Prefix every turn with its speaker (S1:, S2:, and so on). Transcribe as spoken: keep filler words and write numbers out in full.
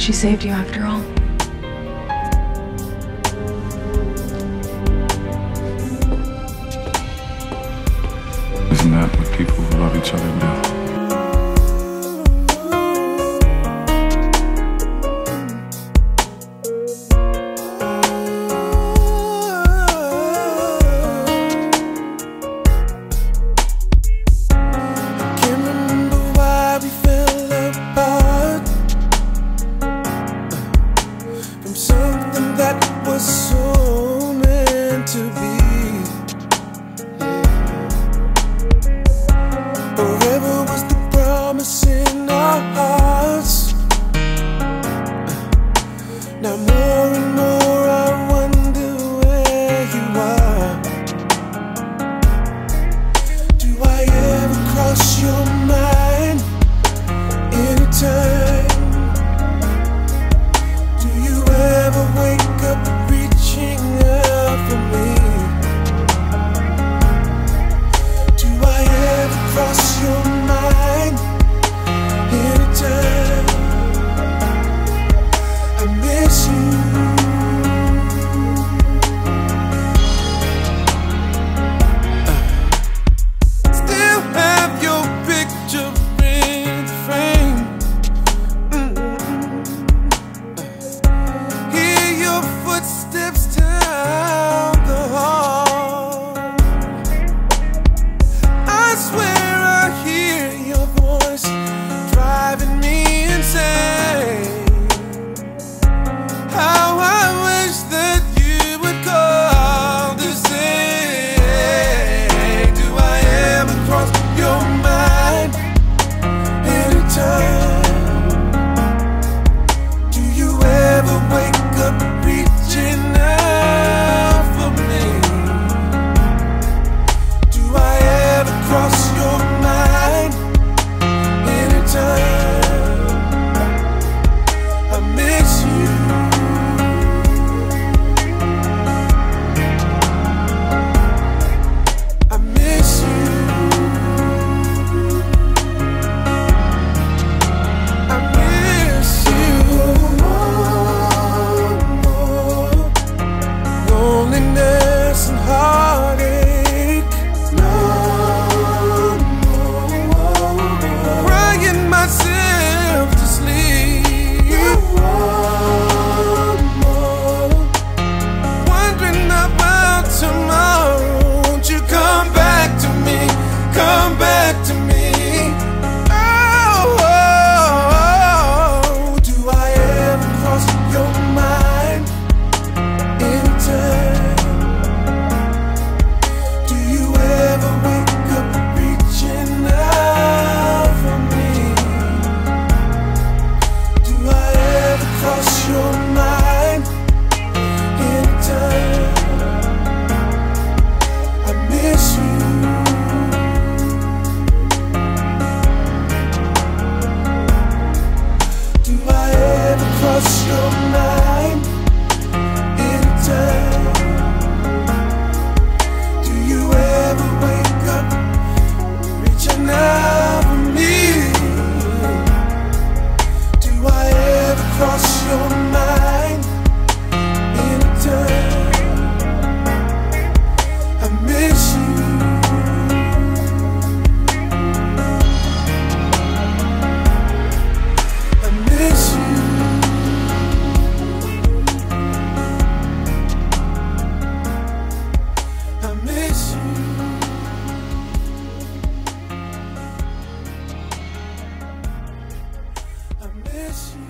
S1: she saved you after all.
S2: Isn't that what people who love each other do?
S3: Something that was so meant to be. Forever was the promise in our hearts. Now more and more I wonder where you are. Do I ever cross your mind anytime? Wake up reaching out for me. Do I ever cross your mind anytime? I miss you. uh. Still have your picture in the frame. Footsteps down the hall. I swear I hear your voice driving me insane. How I wish that you would call to say, do I ever cross your mind anytime? Do you ever wake up reaching out for me? Do I ever cross your mind anytime? I miss you. I miss you. I miss you. Loneliness and heartache, no more. Crying myself to sleep, no more. Wondering about tomorrow. Won't you come back to me? Come back to me. Oh, oh, oh. Do I ever cross your mind anytime? Do you ever wake up reaching out for me? Do I ever cross your mind anytime? I miss you. Do I ever cross your mind anytime? Do you ever wake up reaching out for me? Do I ever cross your mind anytime? I miss you. I miss you. I miss you. I miss you.